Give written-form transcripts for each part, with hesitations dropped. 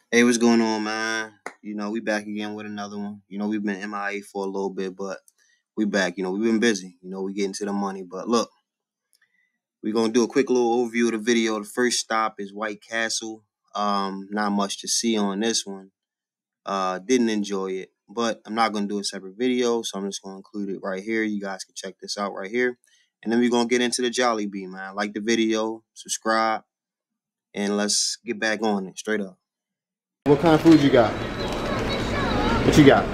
Hey, what's going on, man? We back again with another one. We've been MIA for a little bit, but we back. We've been busy. We getting to the money. But look, we're gonna do a quick little overview of the video. The first stop is White Castle. Not much to see on this one. Didn't enjoy it, but I'm not gonna do a separate video, so I'm just gonna include it right here. You guys can check this out right here. And then we're gonna get into the Jollibee, man. Like the video, subscribe, and let's get back on it. Straight up. What kind of food you got? What you got?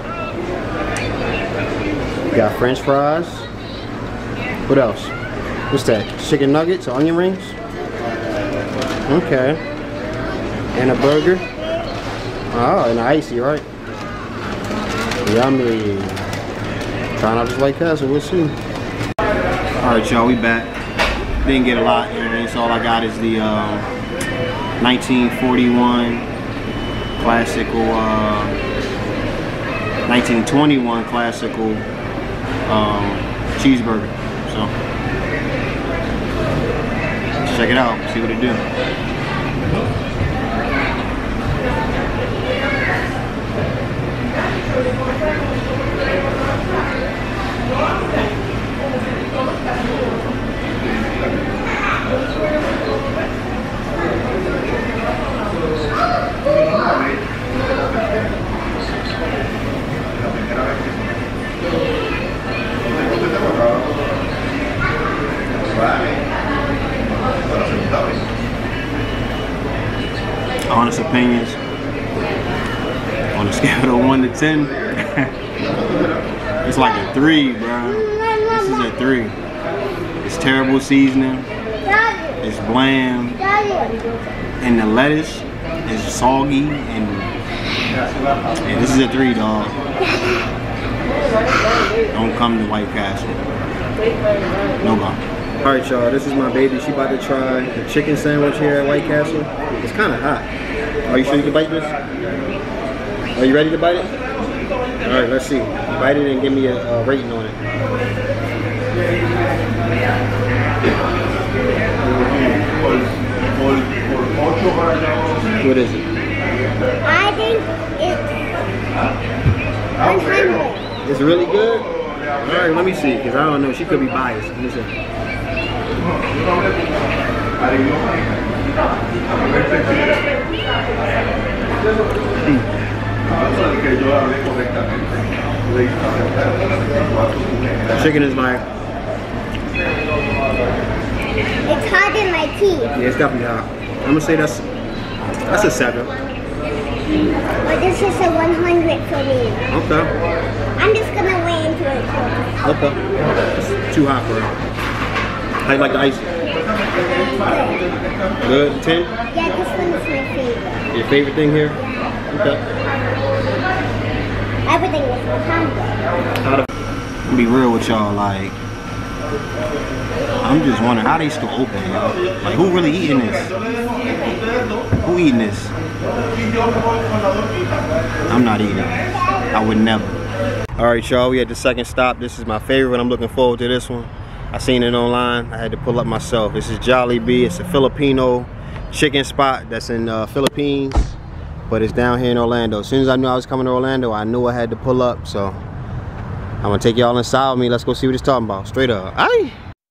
You got French fries. What else? What's that? Chicken nuggets or onion rings? Okay. And a burger. Oh, and icy, right? Yummy. Trying out this White Castle, we'll see. Alright, y'all, we back. Didn't get a lot, so all I got is the 1941 classical, 1921 classical cheeseburger. So let's check it out, see what it do. Honest opinions, on a scale of 1 to 10, it's like a 3, bro. This is a 3. It's terrible seasoning, it's bland, and the lettuce is soggy, and this is a 3, dog. Don't come to White Castle. No go. Alright, y'all, this is my baby. She about to try the chicken sandwich here at White Castle. It's kind of hot. Are you sure you can bite this? Are you ready to bite it? Alright, let's see. Bite it and give me a rating on it. What is it? I think it's 100. It's really good? Alright, let me see, because I don't know. She could be biased. Let me see. Chicken is like, It's hot in my teeth. yeah, it's definitely hot. I'm gonna say that's a 7. But this is a 100 for me. Okay. I'm just gonna weigh into it. Okay. It's too hot for her. How you like the ice? Good. 10? Yeah, this one is my favorite. Your favorite thing here? Okay. Everything is 100. I'll be real with y'all, like, I'm just wondering how they still open, yo. Like, who really eating this? Who eating this? I'm not eating it. I would never. Alright, y'all, we at the second stop. This is my favorite. I'm looking forward to this one. I seen it online. I had to pull up myself. This is Jollibee. It's a Filipino chicken spot that's in Philippines, but it's down here in Orlando. As soon as I knew I was coming to Orlando, I knew I had to pull up. So I'm gonna take y'all inside with me. Let's go see what it's talking about. Straight up. Aye.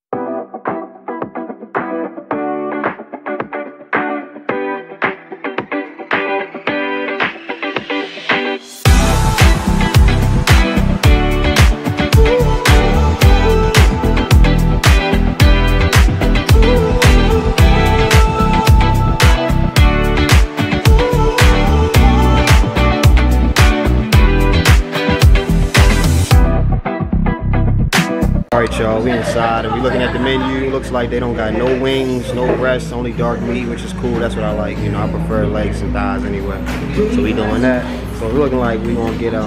Alright, y'all, we inside and we looking at the menu. Looks like they don't got no wings, no breasts, only dark meat, which is cool. That's what I like. I prefer legs and thighs anyway. So we doing that. So we're looking like we gonna get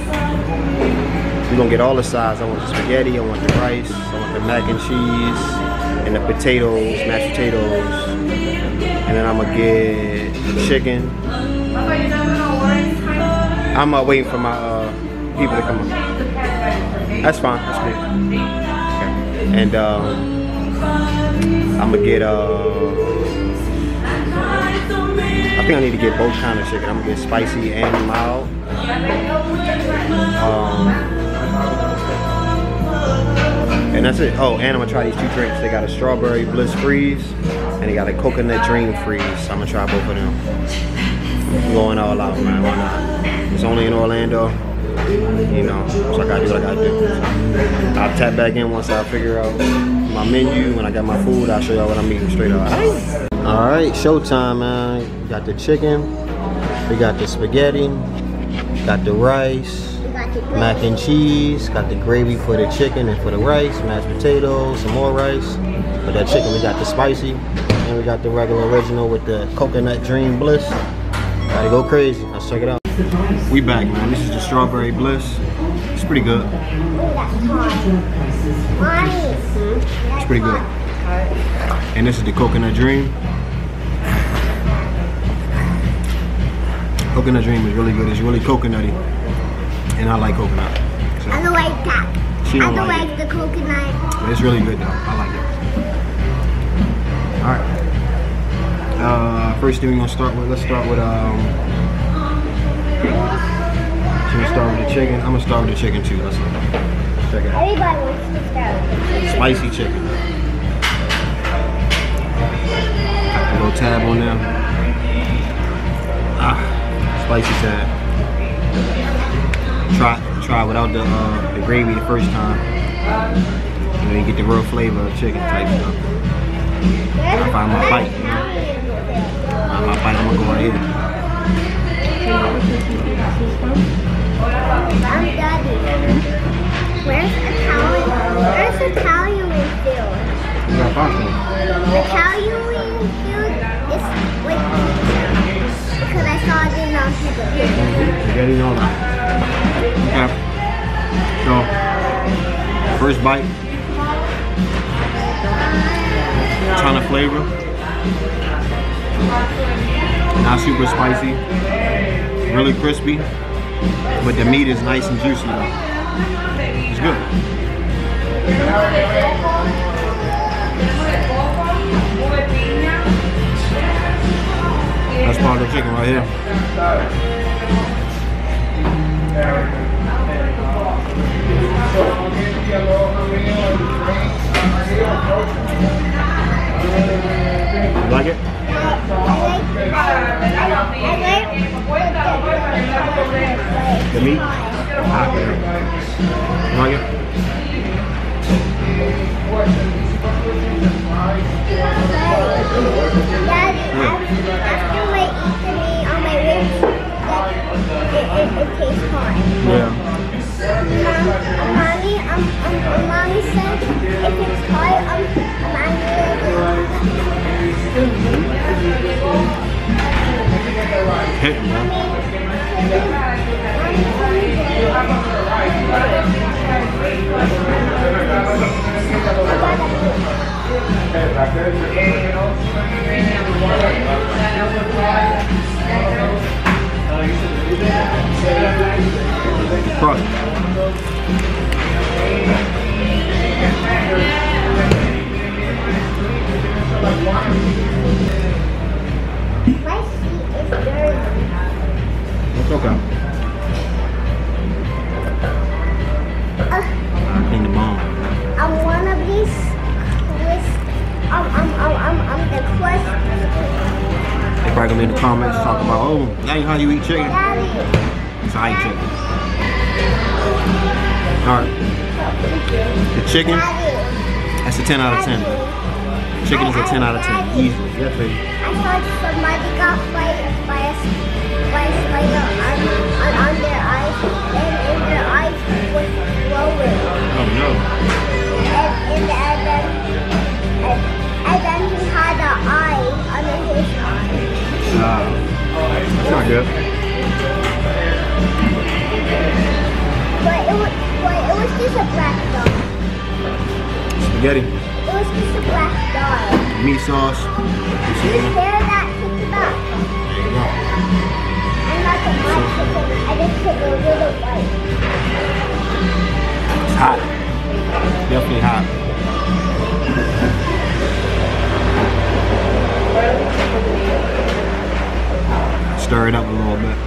all the sides. I want the spaghetti, I want the rice, I want the mac and cheese, and the potatoes, mashed potatoes. And then I'm gonna get the chicken. I'm waiting for my people to come up. That's fine, that's good. Okay. And I'm gonna get I think I need to get both kind of chicken. I'm gonna get spicy and mild. And that's it. Oh, and I'm gonna try these 2 drinks. They got a strawberry bliss freeze and they got a coconut dream freeze. So I'm gonna try both of them. I'm going all out, man. Why not? It's only in Orlando. You know, so I gotta do what I gotta do. I'll tap back in once I figure out my menu. When I got my food, I'll show y'all what I'm eating straight up. Alright, showtime, man. Got the chicken, we got the spaghetti, got the rice, mac and cheese, got the gravy for the chicken and for the rice, mashed potatoes, some more rice. For that chicken, we got the spicy, and we got the regular original with the coconut dream bliss. Gotta go crazy. Let's check it out. We back, man. This is the strawberry bliss. It's pretty good. It's pretty good. And this is the coconut dream. Coconut dream is really good. It's really coconutty. And I like coconut. So I don't like that. She don't I don't like like the coconut. But it's really good though. I like it. Alright. First thing we're gonna start with, let's start with should we start with the chicken? I'm gonna start with the chicken too. Let's check it out. Everybody wants to start with the chicken. Spicy chicken. Got a little tab on there. Spicy tab. Try without the gravy the first time. You know, you get the real flavor of chicken type stuff. If I'm gonna bite, you know. I'm gonna go right here. Daddy. Where's Italian food? You got pasta. Italian food is with pizza. Because I saw it in on pizza. Spaghetti and all that. Okay. So, first bite. Ton of flavor. Not super spicy. Really crispy. But the meat is nice and juicy though. It's good. That's part of the chicken right here. You like it? The meat? You like it? Daddy, after I eat the meat on my ribs, it tastes hot. Yeah. Mommy said if it's hot, I'm Hitting, man. Crust. My seat is dirty. It's okay. I clean the bone. I'm one of these. I'm the crust. They probably gonna be in the comments talking about, oh, that ain't how you eat chicken. Daddy. That's how I eat chicken. Alright. The chicken, that's a 10 out of 10. Chicken is a 10 out of 10. Easily. Yes, baby. I thought somebody got fired by a spider on their eyes, and their eyes was glowing. Oh no. And then he had an eye under his eye. That's not good. But it was just a black dog. Spaghetti. It was just a black dog. Meat sauce. His hair that picked it up. There you go. I'm not the black chicken. I just put a little white. It's hot. Definitely hot. stir it up a little bit.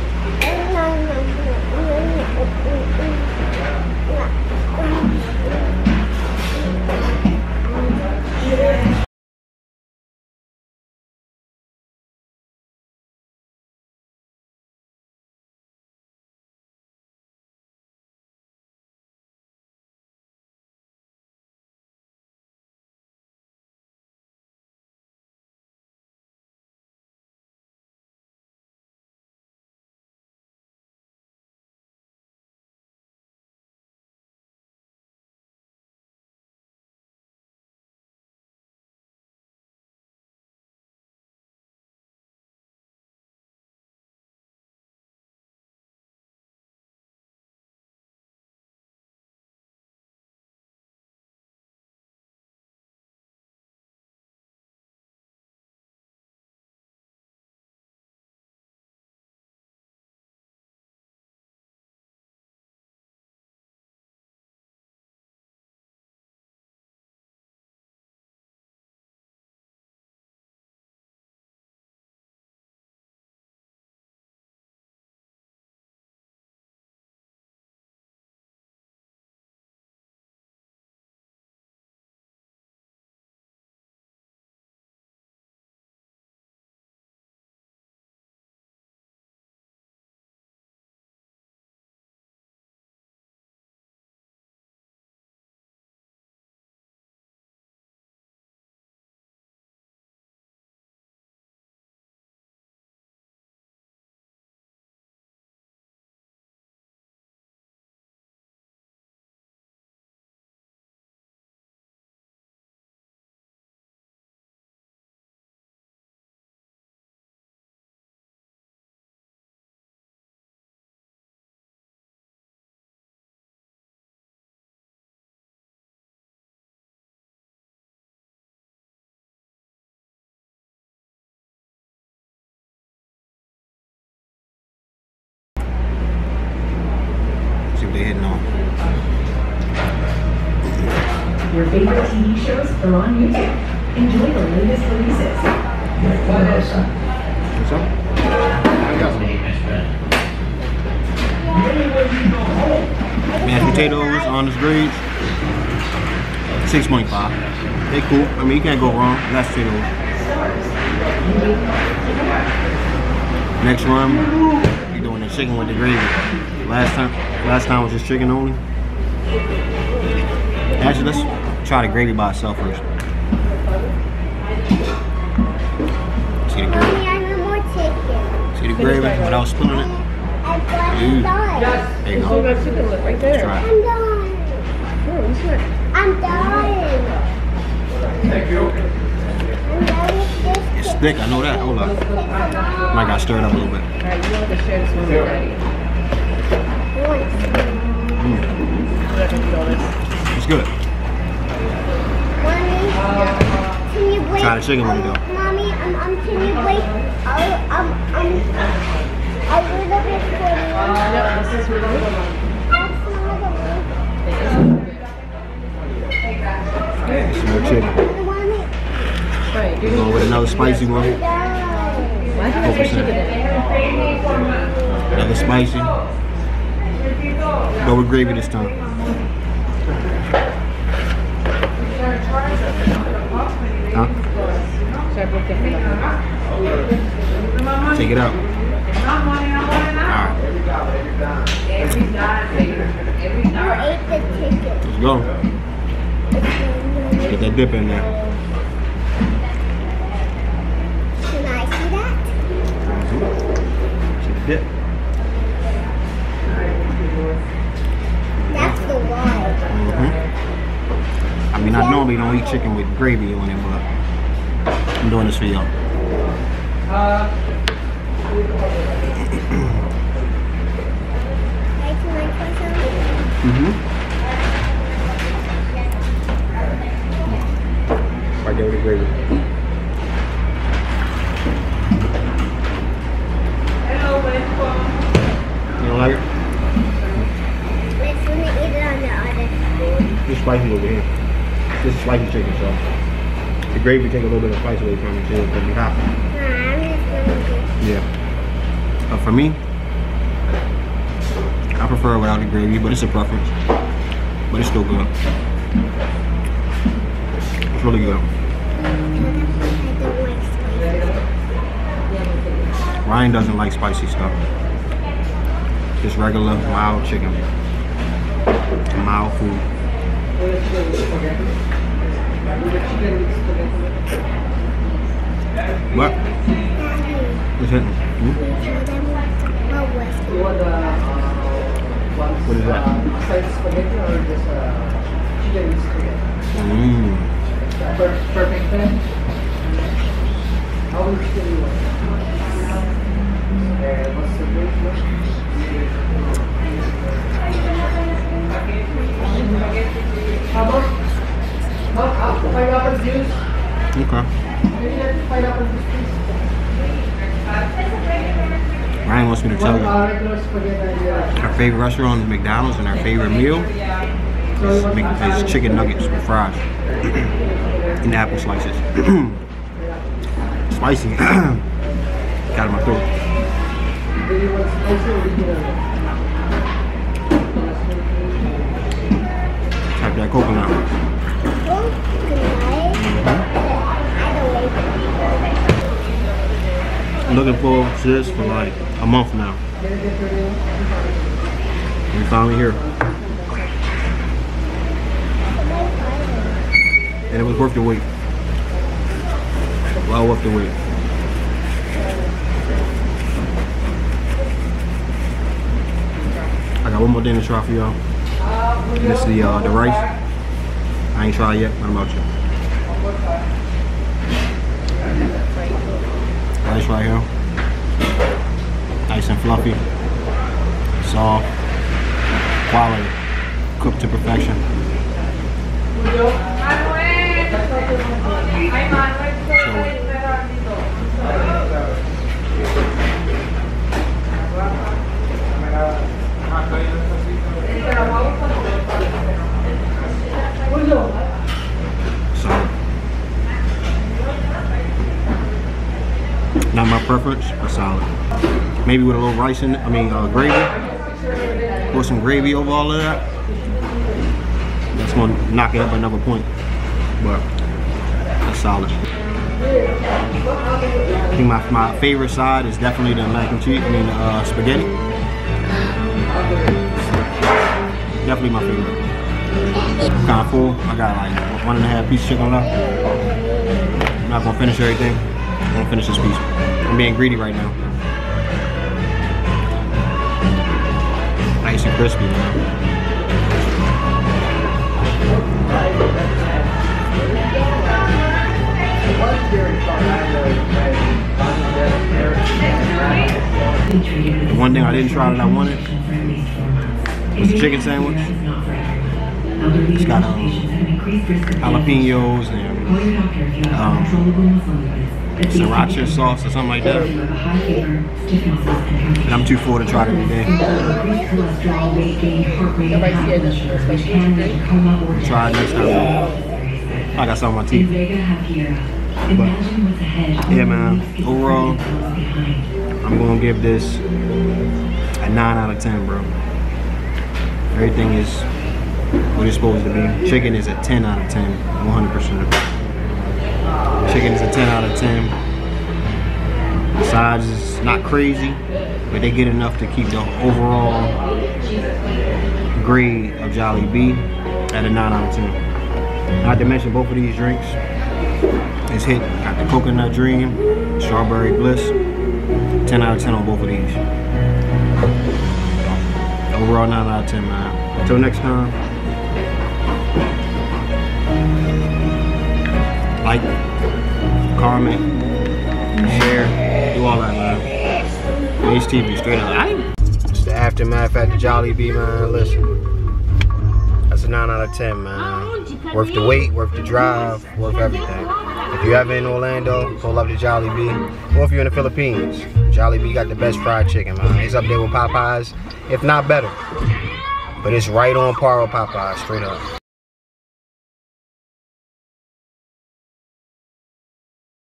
They're hitting on. Your favorite TV shows are on YouTube. Enjoy the latest releases. What's up? Mashed potatoes, honest grades, 6.5. They cool. I mean, you can't go wrong. Mashed potatoes. Next one, we're doing the chicken with the gravy. Last time was just chicken only. Actually, let's try the gravy by itself first. See the gravy? See the gravy without spilling it? Dude. There you go. Let's try it. I'm done. Thank you. It's thick, I know that. Hold on. Might gotta stir it up a little bit. Alright, you want to share this one with Daddy. It's good. Mommy, can you wait? Try the chicken when you go. Mommy, can you wait? A little bit for me. Yep, this is really good. That's Some more chicken. Right, You going with another spicy one? why can't I say chicken? Another spicy. Go with gravy this time. Huh? Should I book it? Take it out. Alright. ate the chicken. Let's go. Let's get that dip in there. Can I see that? See the dip. That's the wall. I mean, I normally don't eat chicken with gravy on it, but I'm doing this for y'all. Right there with the gravy. You don't like it? Let's eat it on the other side. It's spicy over here. This is spicy chicken, so the gravy take a little bit of spice away from it too. It's gonna be hot. I'm just gonna do Yeah. For me, I prefer it without the gravy, but it's a preference. But it's still good. It's really good. Ryan doesn't like spicy stuff. Just regular, mild chicken. Mild food. What? What's hitting? What is that? Perfect then. What's the how about pineapple juice? Okay. Pineapple juice, please. Ryan wants me to tell you our favorite restaurant is McDonald's, and our favorite meal is chicken nuggets with fries and apple slices. Spicy. Got in my throat. Type that coconut. I'm looking forward to this for like a month now. We're finally here. And it was worth the wait. Well worth the wait. I got one more thing to try for y'all. This is the rice. I ain't tried yet. What about you? Rice right here. Nice and fluffy. Soft. Quality. Cooked to perfection. Not my preference, but solid. Maybe with a little rice in it, gravy. Pour some gravy over all of that. That's gonna knock it up another point. But that's solid. I think my favorite side is definitely the mac and cheese, the spaghetti. Definitely my favorite. I'm kind of full. I got like 1.5 pieces of chicken left. I'm not gonna finish everything. I'm gonna finish this piece. I'm being greedy right now. Nice and crispy, man. The one thing I didn't try that I wanted was the chicken sandwich. It's got jalapenos and sriracha sauce or something like that. And I'm too full to try it today. Try it next time. I got something on my teeth. But yeah, man. Overall, I'm gonna give this a 9 out of 10, bro. Everything is what it's supposed to be. Chicken is a 10 out of 10, 100%. Chicken is a 10 out of 10. The size is not crazy, but they get enough to keep the overall grade of Jollibee at a 9 out of 10. Not to mention both of these drinks is hit. Got the Coconut Dream, Strawberry Bliss. 10 out of 10 on both of these. Overall 9 out of 10, man. Until next time. Like, comment, share, do all that, man. HTV, straight up. It's the aftermath at the Jollibee, man. Listen, that's a 9 out of 10, man. Worth the wait, worth the drive, worth everything. If you're ever in Orlando, pull up to Jollibee. Or if you're in the Philippines, Jollibee got the best fried chicken, man. It's up there with Popeyes, if not better. But it's right on par with Popeyes, straight up.